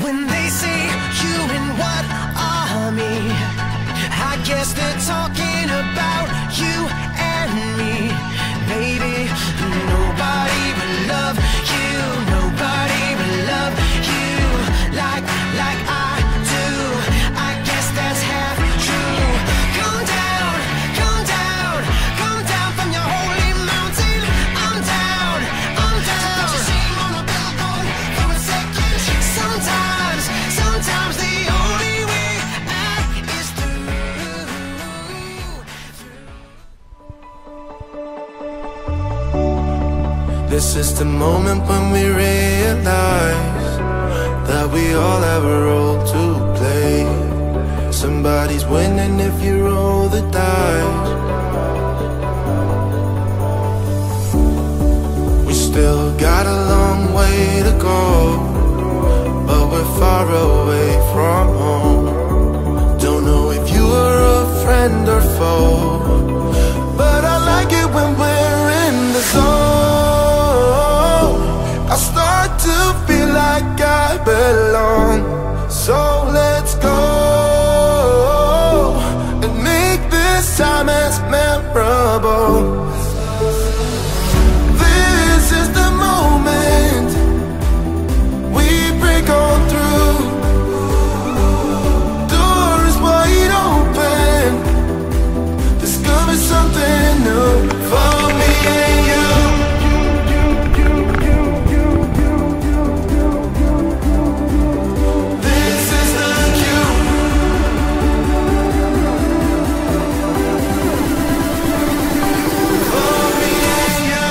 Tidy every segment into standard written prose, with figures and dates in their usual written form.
When they say you and what army, I guess they're talking about you and me. Baby, nobody will love you, nobody will love you like I do. I guess that's half true. Come down, come down, come down from your holy mountain. I'm down, I'm down. Put your name on a billboard for a second. Sometimes the only way out is through. This is the moment when we realize that we all have a role to play. Somebody's winning if you roll the dice. We still got a long way to go, but we're far away from home. Don't know if you are a friend or foe, but I like it when we're in the zone. I start to feel like I belong. So let's go and make this time as memorable. This is the moment we break on through. Door is wide open. Discover something new for me and you. This is the cue. For me and you.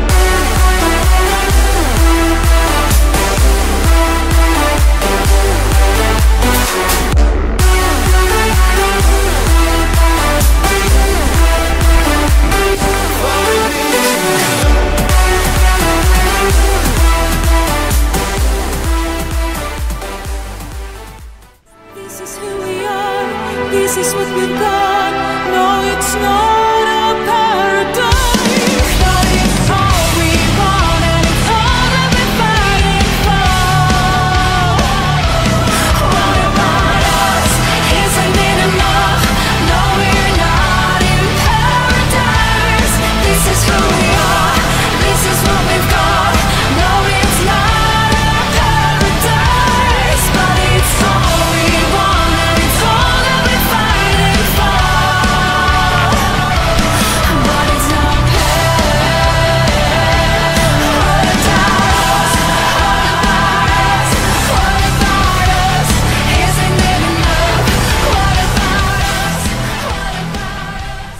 This is who we are, this is what we've got. No, it's not a paradise, but it's all we want and it's all that we're fighting for. What about us? Isn't it enough? No, we're not in paradise. This is who we are, this is what we've got. No, it's not a paradise, but it's all we want and it's all that we're fighting for. But it's not paradise. What about us? Isn't it enough? What about us? What about us?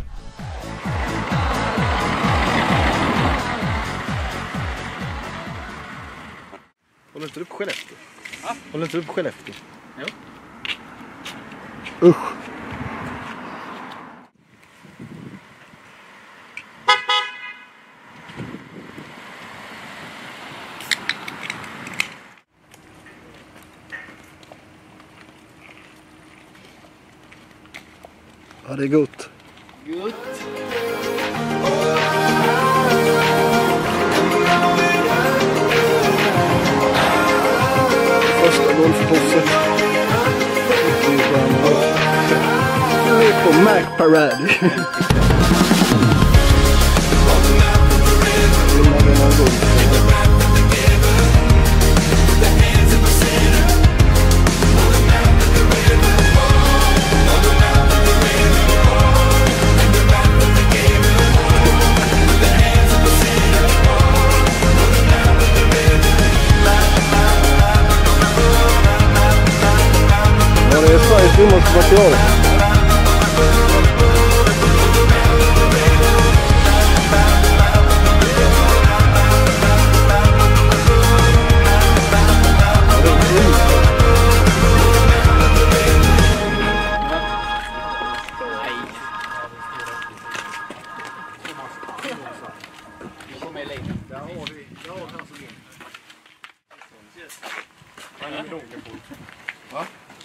Håller inte du på Skellefteå? Ja? Håller inte du på Skellefteå? Jo. Usch! Ja, det är gott. Gott. Första golfpåset. Nu är vi på Mac Parade. Ja, det är Sveriges dummaste material.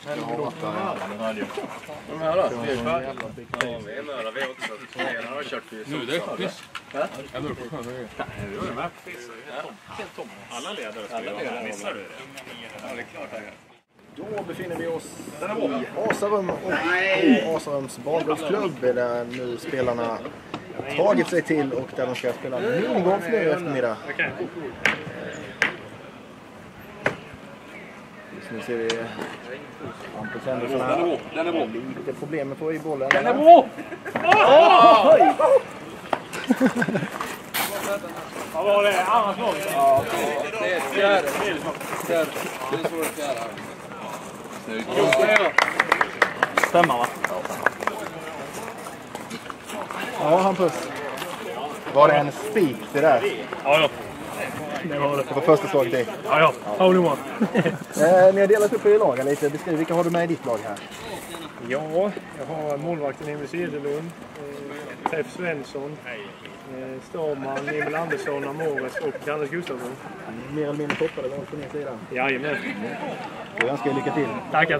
De här då? Vi är möra, vi har också kört nu det är nyss. Jag börjar på sjön. Alla ledare missar du det? Ja, det är klart. Då befinner vi oss i Asarum och på Asarums badgolfsklubb där nu spelarna tagit sig till och där de ska spela minigolf nu i eftermiddag. Just nu ser vi Hampus Henderson. Den är bra. Lite problem med att få i bollen. Den är bra! Vad var det? Annars lag? Ja, det är fjärde. Det är så fjärde. Stämmer va? Ja, Hampus. Var det en spik det där? Ja. Det var första slaget i. Ja. Hole in one. Ni har delat upp er i lagen lite. Beskriv, vilka har du med i ditt lag här? Ja, jag har målvakten Emil Sedelund, Teff Svensson, Storman, Emil Andersson, Amores och Hannes Gustafsson. Mer eller mindre toppade var på min sida. Jajamän. Jag önskar er lycka till. Tackar.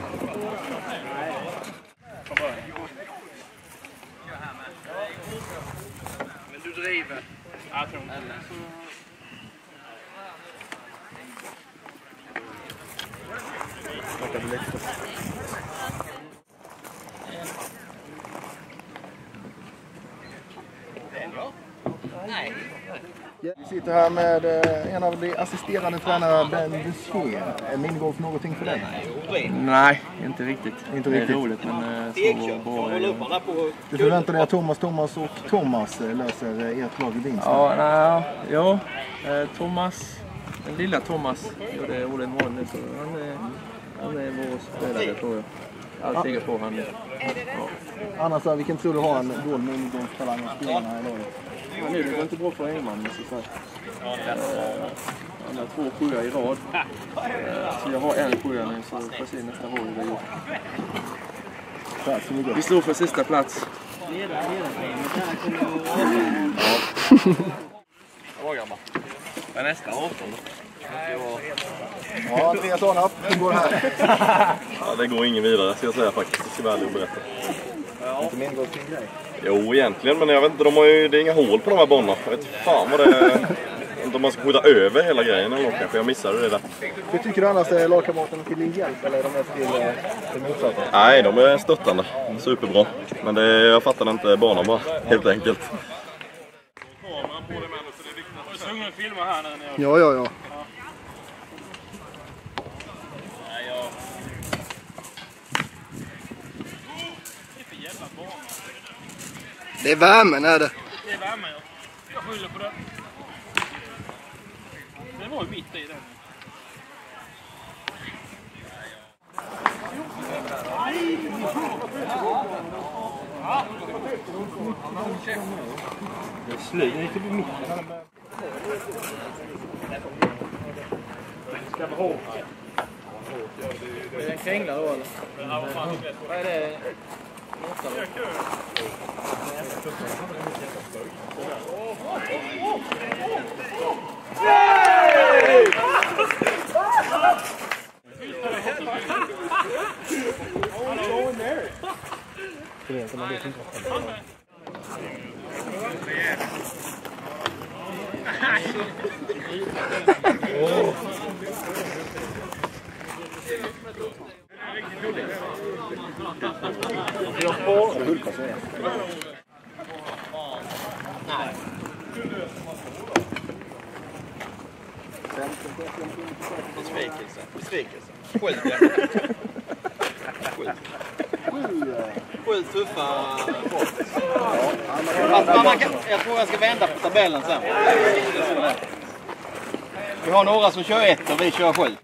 Men du driver. Jag tror inte. Vi sitter här med en av de assisterande tränare, Ben Dusén. Är minigolf någonting för den? Nej, inte riktigt. Inte det är riktigt. roligt, men så bra är det. Du förväntar dig att Thomas och Thomas löser ert lag i vinst? Thomas, den lilla Thomas gjorde Ole mål nu, så han är vår spelare, tror jag. Allt ligger på han. Ja. Annars, vilken tror du har en dålig minigolftalang och spelarna här i laget? Nu det går inte bra för Engman, måste jag säga. Han har 2 sjöar i rad. Så jag har en sjö nu, så får se nästa år hur det går. Vi står för sista plats. Vad gammal? Vad är nästa 18 då? Ja, Andreas Arnap, hur går det här? Ja, det går ingen vidare, ska jag säga faktiskt. Det ska vara ärlig och berätta. Inte minigolf din grej? Jo, egentligen, men jag vet inte, det är inga hål på de här banorna. Jag vet fan vad det är. Inte om man ska skjuta över hela grejen eller något kanske. Jag missade det där. Hur tycker du annars är lagkamraterna till din hjälp eller är de mest till motsatta? Nej, de är stöttande. Superbra. Men jag fattar inte banan bara, helt enkelt. Ja. Det är värmen, är det? Det är värmen, ja. Jag skyller på det. Det var ju mitt i den. Det är slut, det är typ i mitten. Ska vi ha? Är det en kringla då eller? Ja, vad fan det är. Vad är det? Besvikelse. 7 tuffa bort. Jag tror jag ska vända på tabellen sen. Vi har några som kör 1 och vi kör 7.